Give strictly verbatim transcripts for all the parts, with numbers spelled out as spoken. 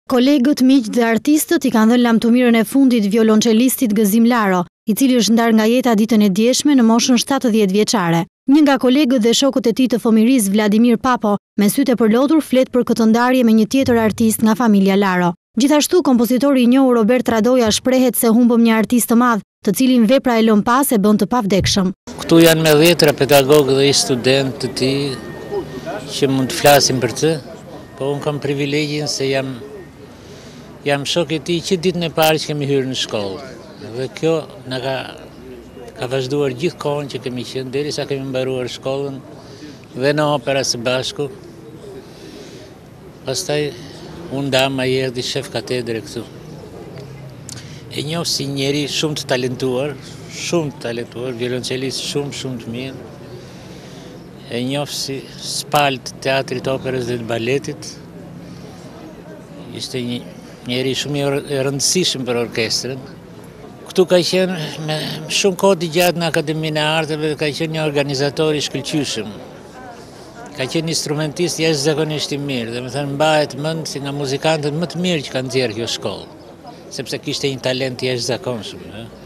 Kolegët, miq dhe artistët i kanë dhënë lamtumirën e fundit violonçelistit Gëzim Laro, i cili është ndar nga jeta ditën e djeshme në moshën shtatëdhjetë vjeçare. Një nga kolegët dhe shokët e tij të fëmirisë, Vladimir Papo, me sytë e përlotur flet për këtë ndarje me një tjetër artist nga familja Laro. Gjithashtu, kompozitori i njohur Robert Radoja shprehet se humbëm një artist të madh, të cilin vepra e lëm pas e bën të pavdekshëm. Këtu janë me dhjetra pedagogë dhe student të tij që mund të flasin për të, po unë kam privilegjin se jam jam shok i tij që ditën e parë që kemi hyrë në shkollë. Dhe kjo na ka ka vazhduar gjithë kohën që kemi qenë derisa kemi mbaruar shkollën dhe në opera së bashku. Pastaj unë ndam ai erdhi shef katedre këtu. E njoh si njeri shumë të talentuar, shumë të talentuar, violonçelist shumë shumë të mirë. E njoh si spal të teatrit, operës dhe të baletit. Ishte një njeri shumë i rëndësishëm për orkestrën. Këtu ka qenë me shumë kohë të gjatë në Akademinë e Arteve, ka qenë një organizator i shkëlqyeshëm. Ka qenë instrumentist jashtëzakonisht i mirë, dhe më thënë mbahet mend si nga muzikantët më të mirë që kanë nxjerrë kjo shkollë, sepse kishte një talent jashtëzakonshëm.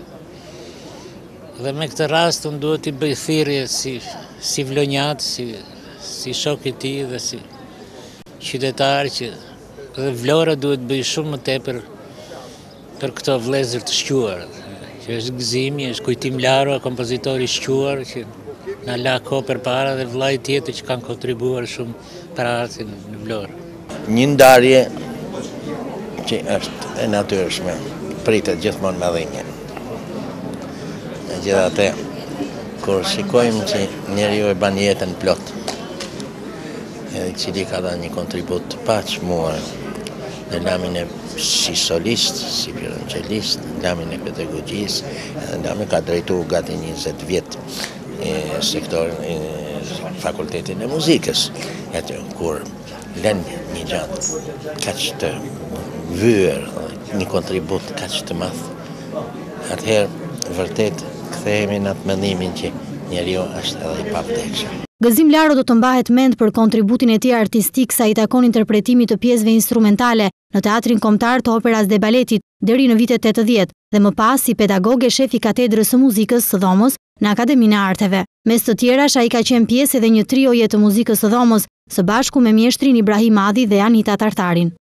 Dhe me këtë rast unë duhet t'i bëj thirrje si si vlonjat, si si shok i tij dhe si qytetar që dhe Vlora duhet bëj shumë më tepër për këto vëllezër të shquar, që është Gëzimi, është Kujtim Laro, kompozitor i shquar që na la kohë përpara dhe vllai tjetër që kanë kontribuar shumë për artin në Vlorë. Një ndarje që është e natyrshme, pritet gjithmonë me dhimbje. Megjithatë, kur shikojmë që njeriu e ban jetën plot, edhe i cili ka dhënë një kontribut të paqmuar në lamin e si solist, si violonçelist, në lamin e pedagogjisë, edhe në lamin ka drejtuar gati njëzet vjet e sektorin e fakultetin e muzikës. Atë kur lën një gjatë kaq të vyer, një kontribut kaq të madh, atëherë vërtet kthehemi në atë mendimin që njeriu është edhe i pavdekshëm. Gëzim Laro do të mbahet mend për kontributin e tij artistik sa i takon interpretimit të pjesëve instrumentale në Teatrin Kombëtar të Operës dhe Baletit deri në vitet tetëdhjetë dhe më pas si pedagog e shef i Katedrës së Muzikës së Dhomës në Akademinë e Arteve. Mes të tjerash, ai ka qenë pjesë edhe një trioje të muzikës së Dhomës së bashku me mjeshtrin Ibrahim Adi dhe Anita Tartarin.